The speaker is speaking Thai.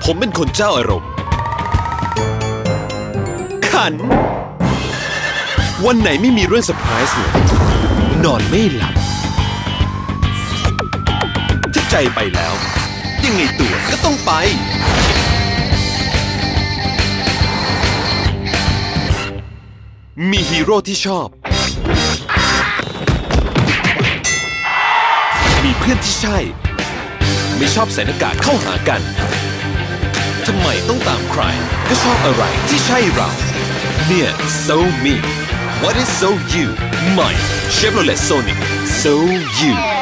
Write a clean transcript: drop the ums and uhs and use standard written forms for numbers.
ผมเป็นคนเจ้าอารมณ์ขันวันไหนไม่มีเรื่องเซอร์ไพรส์เลยนอนไม่หลับถ้าใจไปแล้วยังไงตัวก็ต้องไปมีฮีโร่ที่ชอบมีเพื่อนที่ใช่ไม่ชอบใส่หน้ากากเข้าหากันทำไมต้องตามใครก็ชอบอะไรที่ใช่เราเนี่ย so me what is so you ใหม่ Chevrolet Sonic so you